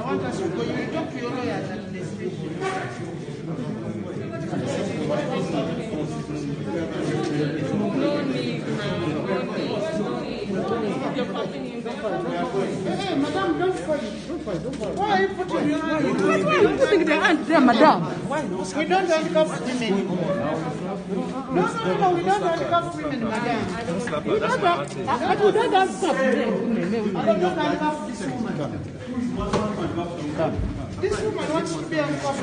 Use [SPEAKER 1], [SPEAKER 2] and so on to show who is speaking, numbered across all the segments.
[SPEAKER 1] want us to go. You talk to your lawyers at the station.
[SPEAKER 2] No need, You're popping in there.
[SPEAKER 1] Hey, madam, don't fight. Why are you putting your hand?
[SPEAKER 3] Why are you putting the hand there, madam?
[SPEAKER 1] We don't handcuff women. No, we don't handcuff women, madam.
[SPEAKER 3] But we don't have stuff there.
[SPEAKER 1] I don't handcuff this woman. This woman wants to be handcuffed.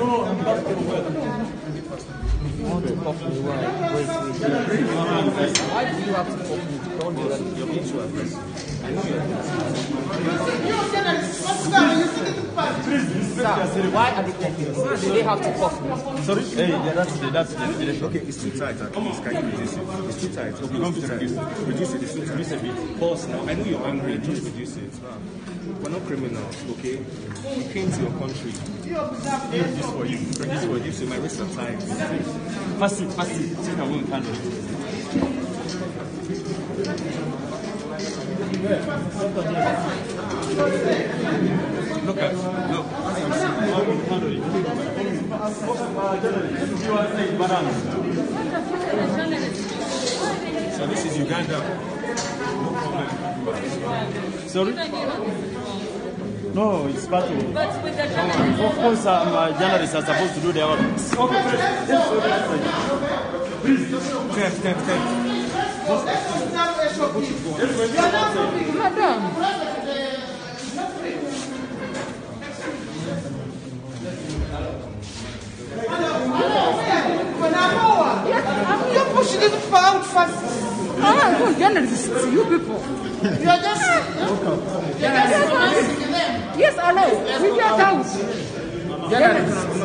[SPEAKER 4] You want to cough me? Why do you have to cough me? Don't do that. You're being too aggressive. I know you're Sir, why are they coughing? Do they have to cough me?
[SPEAKER 5] Sorry? Hey, yeah, that's the okay, it's too tight. Can you reduce it? It's too tight. Okay, don't reduce it. It's too tight. Reduce a bit. Pause now. I know you're angry. Just reduce it. We're not criminals, okay? We came to your country. This for you. So my wrists are tied. Pass it. See, I won't handle it. Look. So this is Uganda. No problem. Sorry? No, it's part of it.
[SPEAKER 2] But with the
[SPEAKER 5] Of course, journalists are supposed to do their work. Please. 10.
[SPEAKER 3] Madam.
[SPEAKER 1] You push this out fast.
[SPEAKER 3] Ah, good journalists, you people.
[SPEAKER 1] You are just.
[SPEAKER 3] Yes, hello. We get out.